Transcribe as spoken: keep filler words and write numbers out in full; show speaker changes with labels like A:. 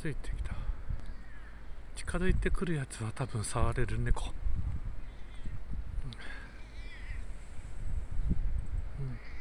A: づいてきた。近づいてくるやつは多分触れる猫。うんうん